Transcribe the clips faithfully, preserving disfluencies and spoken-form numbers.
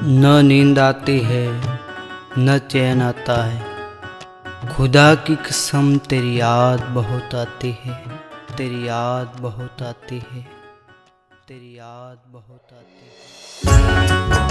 न नींद आती है न चैन आता है। खुदा की कसम तेरी याद बहुत आती है, तेरी याद बहुत आती है, तेरी याद बहुत आती है।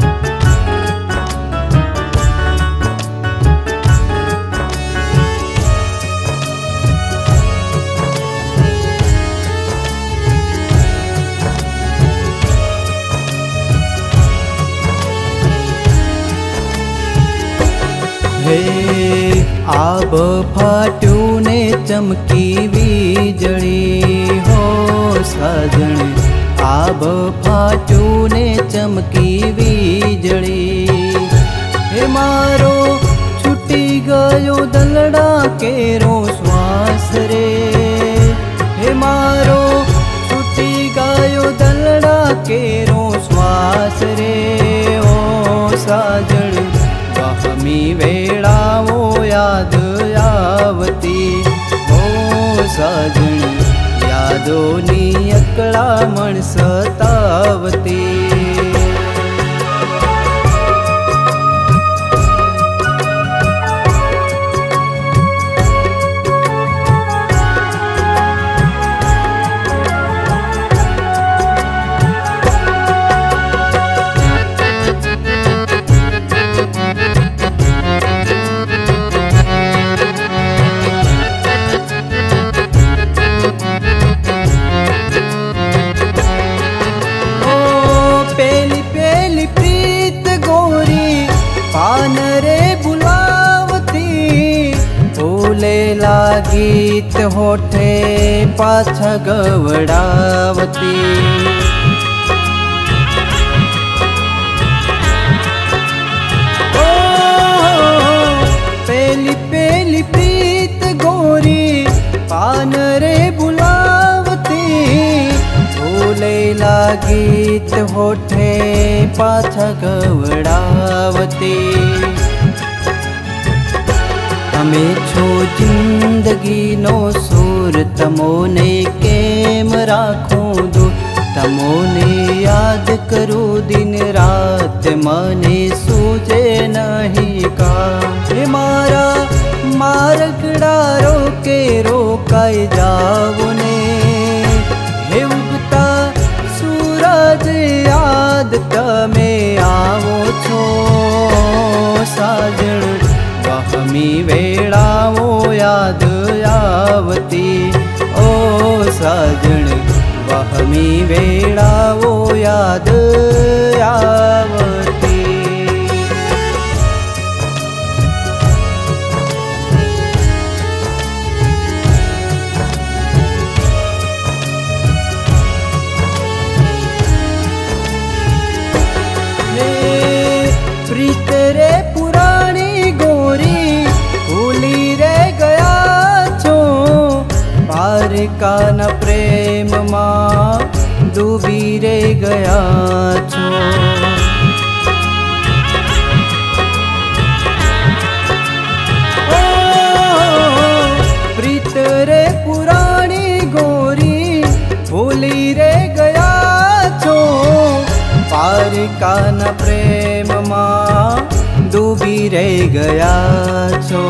हे आब फाट्यू ने चमकी वीजड़ी हो साजण, आब फाट्यू ने चमकी वीजड़ी। हे मारो छुटी गयो दलड़ा केरो श्वास रे, हे मारो छुटी गयो दलड़ा केरो श्वास रे। ओ साजण वहमी वेड़ा वो याद आवती, ओ साजण यादों नी अकड़ा मन सतावती। पान रे बुलावती बोले लागीत होठे पाछा गवड़ावती। ओ पेली पेली प्रीत गोरी पान रे बुलावती बोले लागीत होठे पाछा गवड़ावती। हमें छो जिंदगी नो सूर तमोने केम राखूं दू, तमोने याद करूं दिन रात मने सूझे नहीं का। हे मारा मारकड़ा रोके रोकाई जाओ ने, हे उगता सूरज याद तमे आवो छो साजण। वहमी वेड़ा वो याद आवती, ओ साजण वहमी वेड़ा वो याद आवती। प्रीत रे पुरानी गोरी भूली रे गया छो, पार का न प्रेम माँ डूबी रे गया छो। ओ प्रीत रे पुरानी गोरी भूली रे गया छो, पार का न प्रेम माँ डूबी रे गया छो।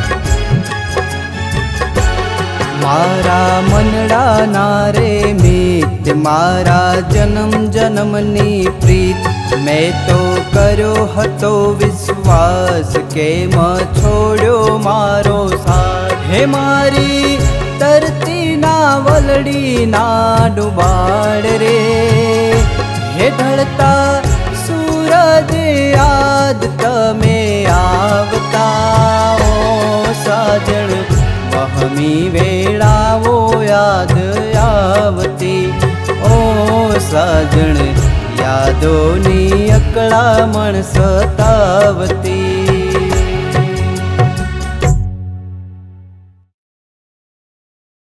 मारा मनड़ा नारे मीत मारा जन्म जन्मनी प्रीत, मैं तो करो हतो विश्वास के म छोड़ो मारो साथ। हे मारी तरती ना वलड़ी ना डुबाड़ रे, हे ढलता सूरज याद तमे आवता। ओ साजण वहमी वेड़ा वो याद आवती, ओ साजण यादों नी अकड़ा मन सतावती।